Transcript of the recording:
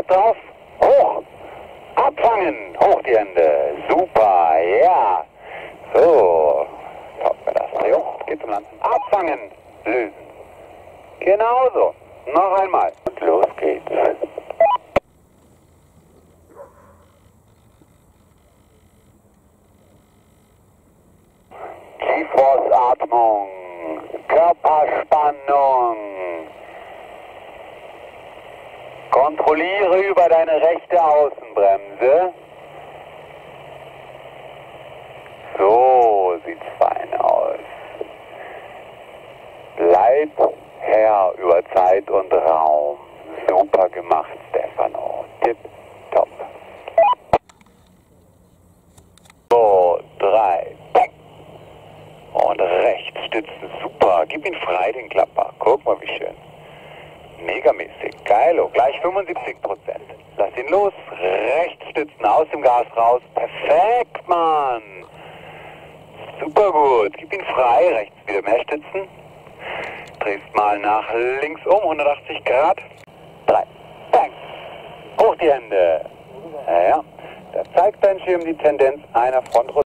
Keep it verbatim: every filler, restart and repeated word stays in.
drauf. Hoch. Abfangen. Hoch die Hände. Super. Ja. So. Top, das. Jo, geht zum Landen. Abfangen. Lösen. Genauso. Noch einmal. Und los geht's. Tiefenatmung. Körperspannung. Kontrolliere über deine rechte Außenbremse. So sieht's fein aus. Bleib Herr über Zeit und Raum. Super gemacht, Stefano. Tipp, top. So, drei. Und rechts stützen. Super. Gib ihn frei, den Klapper. Guck mal, wie schön. Megamäßig. Geilo. Gleich fünfundsiebzig Prozent. Lass ihn los. Rechts stützen. Aus dem Gas raus. Perfekt, Mann. Super gut. Gib ihn frei. Rechts wieder mehr stützen. Drehst mal nach links um. hundertachtzig Grad. Drei. Bang. Hoch die Hände. Ja, ja. Da zeigt dein Schirm die Tendenz einer Frontrotation.